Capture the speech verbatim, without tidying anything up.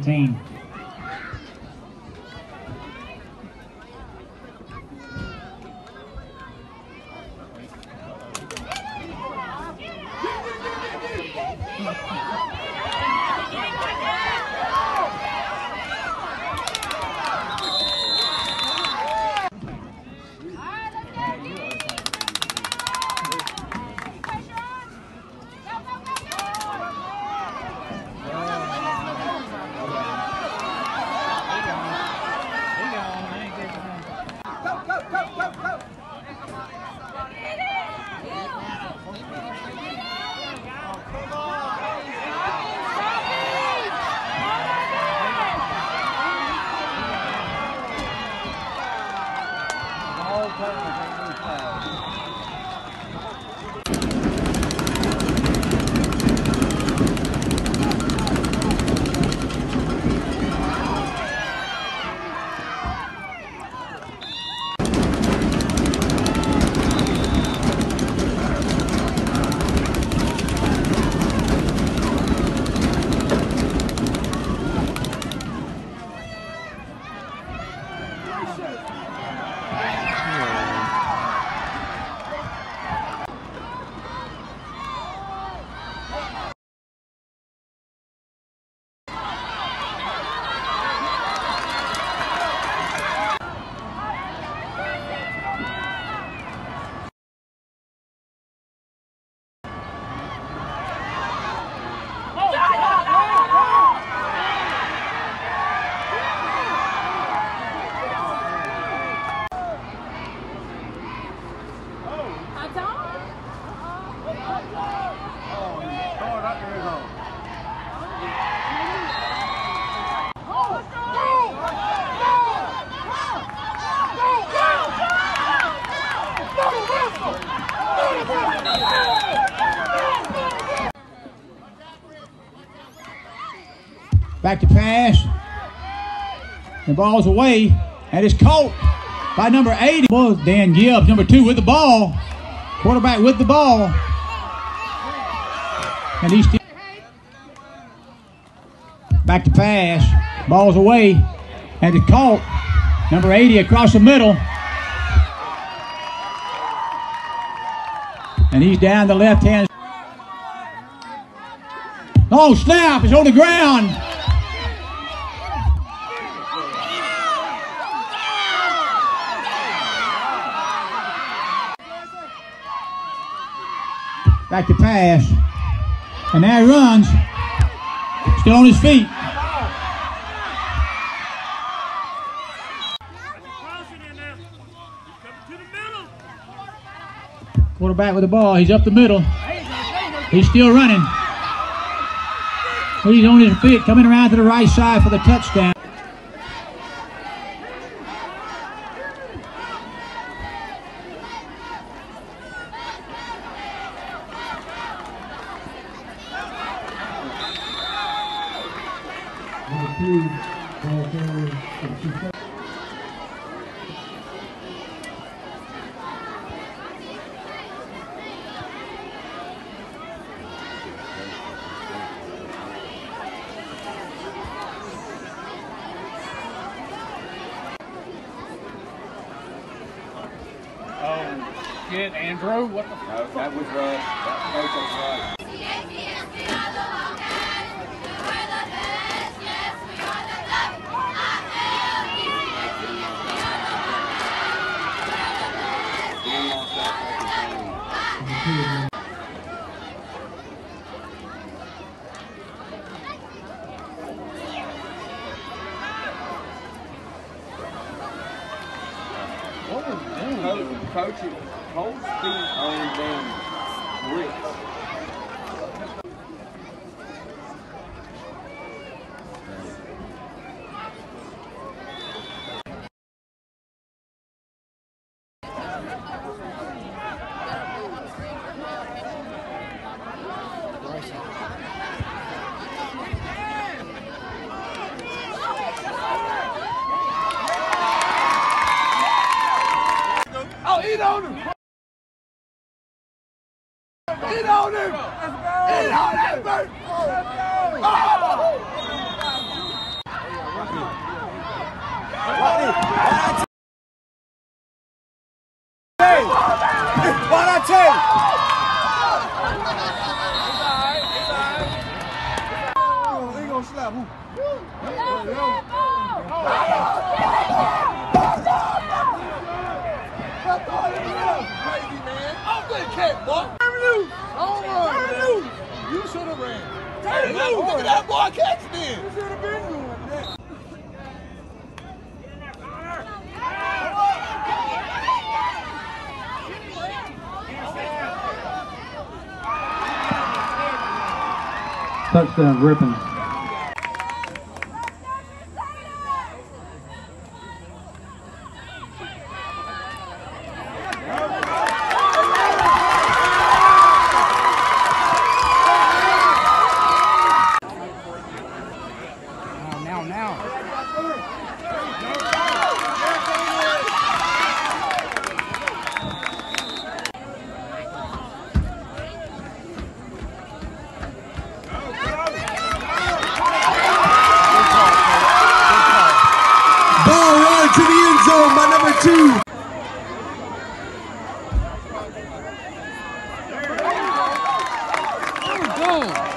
Team. Back to pass. The ball's away, and it's caught by number eighty. Dan Gibbs, number two, with the ball. Quarterback with the ball. And he's still back to pass. Ball's away, and it's caught. Number eighty across the middle. And he's down the left hand. Oh, snap! It's on the ground. Back to pass. And now he runs. Still on his feet. Quarterback with the ball. He's up the middle. He's still running. He's on his feet, coming around to the right side for the touchdown. Oh, shit, Andrew, what the fuck? No, that was right. That was right. What was doing? Coaching, hold speed on them bricks. Eat on him! Eat on him! Eat on him! Why'd I tell you? He gonna slap who? Crazy man. I'm good cat, boy. Don't run. You should have ran. Turn loose. Look at that boy catch then. You should have been doing that. Touchdown, Griffin. Now, now. Ball run to the end zone by number two. Go.